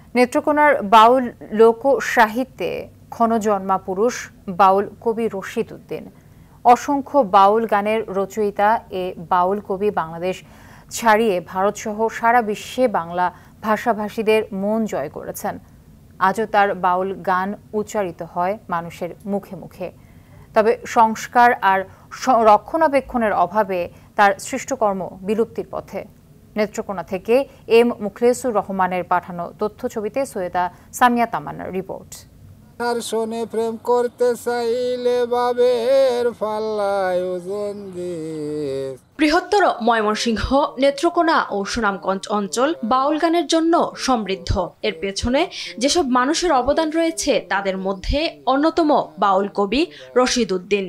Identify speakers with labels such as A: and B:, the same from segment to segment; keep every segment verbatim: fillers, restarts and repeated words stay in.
A: নেত্রকোনার বাউল লোক সাহিত্যে ক্ষণজন্মা পুরুষ বাউল কবি রশিদ উদ্দিন। অসংখ্য বাউল গানের রচয়িতা এ বাউল কবি বাংলাদেশ ছাড়িয়ে ভারতসহ সারা বিশ্বে বাংলা ভাষাভাষীদের মন জয় করেছেন। আজও তার বাউল গান উচ্চারিত হয় মানুষের মুখে মুখে। তবে সংস্কার আর রক্ষণাবেক্ষণের অভাবে তার সৃষ্টকর্ম বিলুপ্তির পথে। নেত্রকোনা থেকে এম মুখলেসুর রহমানের পাঠানো তথ্য ছবিতে সৈয়দা সামিয়া তামান্নার রিপোর্ট।
B: আর শোনে প্রেম করতে চাইলে বাবের ফাল্লায় ওজন দিয়ে।
C: বৃহত্তর ময়মনসিংহ, নেত্রকোনা ও সুনামগঞ্জ অঞ্চল বাউল গানের জন্য সমৃদ্ধ। এর পেছনে যেসব মানুষের অবদান রয়েছে তাদের মধ্যে অন্যতম বাউল কবি রশিদ উদ্দিন।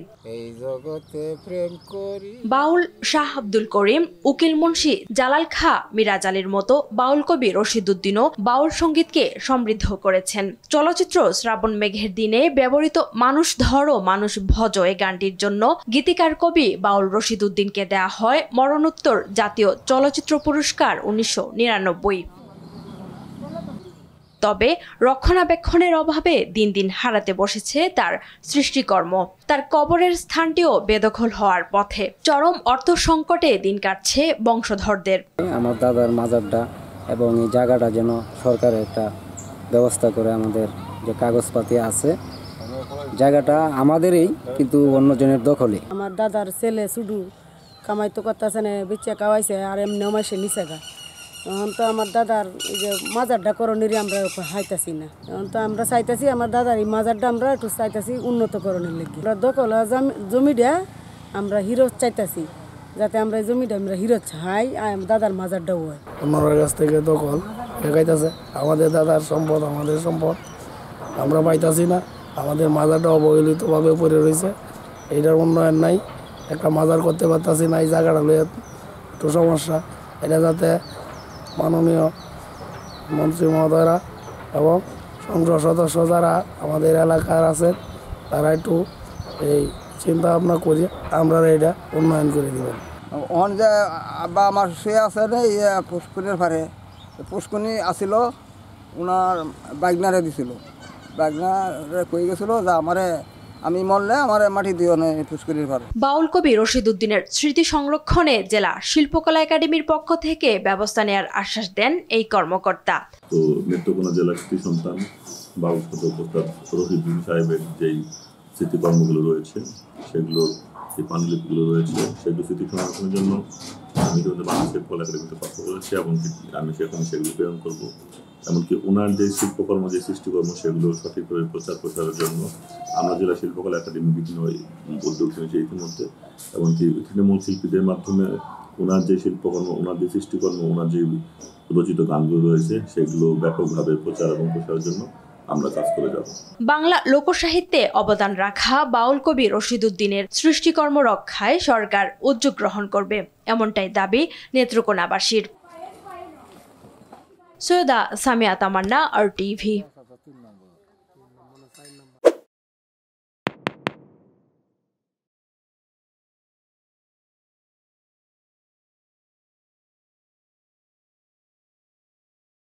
C: বাউল শাহ আব্দুল করিম, উকিল মুন্সি জালাল খা মিরাজ আলীর মতো বাউল কবি রশিদ উদ্দিনও বাউল সঙ্গীতকে সমৃদ্ধ করেছেন। চলচ্চিত্র শ্রাবণ মেঘের দিনে ব্যবহৃত মানুষ ধরো মানুষ ভজ এই গানটির জন্য গীতিকার কবি বাউল রশিদ উদ্দিনকে দেয়া হয় মরণোত্তর জাতীয় চলচ্চিত্র পুরস্কার উনিশশো নিরানব্বই। তবে রক্ষণাবেক্ষণের অভাবে দিন দিন হারাতে বসেছে তার সৃষ্টিকর্ম। তার কবরের স্থানটিও বেদখল হওয়ার পথে। চরম অর্থ সংকটে দিন কাটছে বংশধরদের।
D: আমার দাদার মাজারটা এবং এই জায়গাটা যেন সরকার একটা ব্যবস্থা করে, আমাদের যে কাগজপাতি আছে জায়গাটা আমাদেরই, কিন্তু অন্যজনের দখলে।
E: আমার দাদার ছেলে শুধু কামাইতো করতেছে না, বেচা কামাইছে আর এমনি মাসে নিচে গা। এখন তো আমার দাদার এই যে মাজারটা করণেরই আমরা হাইতাছি না। এখন তো আমরা চাইতেছি আমার দাদার এই মাজারটা আমরা একটু চাইতেছি উন্নত করণের লেগে। আমরা দখল জমিটা আমরা হিরো চাইতেছি, যাতে আমরা এই জমিটা আমরা হিরো চাই আর দাদার মাজারটাও হয়।
B: অন্যের কাছ থেকে দখল দেখাইতেছে। আমাদের দাদার সম্পদ আমাদের সম্পদ আমরা পাইতাছি না। আমাদের মাজারটা অবহেলিতভাবে পড়ে রয়েছে, এইটার উন্নয়ন নাই। একটা মাজার করতে পারতাছি না, এই জায়গাটা লইয়া একটু সমস্যা। এটা যাতে মাননীয় মন্ত্রী মহোদয়রা এবং সংসদ সদস্য যারা আমাদের এলাকার আছেন তারা একটু এই চিন্তা ভাবনা করি আমরা এটা উন্নয়ন করে দেবেন।
F: ওখানে যে আব্বা আমার শুয়ে আছে রে পুষ্করির পারে, পুষ্করণী আসিল ওনার বাগনারে দিছিল। বাগনারে কই গেছিল যে আমারে আমি মরলে আমার মাটি দিও না পুষ্করির পারে।
C: বাউল কবি রশিদ উদ্দিনের স্মৃতি সংরক্ষণে জেলা শিল্পকলা একাডেমির পক্ষ থেকে ব্যবস্থা নেওয়ার আশ্বাস দেন এই কর্মকর্তা।
G: তো নেত্রকোনা জেলার কৃতি সন্তান বাউল উপস্থাপ রশিদ উদ্দিন সাহেবের যেই স্মৃতিকর্মগুলো রয়েছে, সেগুলো যে পাণ্ডুলিপিগুলো রয়েছে, সেগুলো স্মৃতি সংরক্ষণের জন্য আমি কিন্তু বাংলাদেশ শিল্পকলা একাডেমিতে পক্ষ করেছি এবং আমি সেখানে সেগুলো প্রেরণ করবো। এমনকি ওনার যে শিল্পকর্ম, যে সৃষ্টিকর্ম, সেগুলো সঠিকভাবে প্রচার প্রসারের জন্য আমরা জেলা শিল্পকলা একাডেমি বিভিন্ন উদ্যোগ নিয়েছি ইতিমধ্যে। এমনকি তৃণমূল শিল্পীদের মাধ্যমে ওনার যে শিল্পকর্ম, ওনার যে সৃষ্টিকর্ম, ওনার যে রচিত গানগুলো রয়েছে, সেগুলো ব্যাপকভাবে প্রচার এবং প্রসারের জন্য আমরা কাজ করে যাব।
C: বাংলা লোকসাহিত্যে অবদান রাখা বাউল কবি রশিদ উদ্দিনের সৃষ্টিকর্ম রক্ষায় সরকার উদ্যোগ গ্রহণ করবে, এমনটাই দাবি নেত্রকোনাবাসীর। Syeda Samia Tamanna, R TV.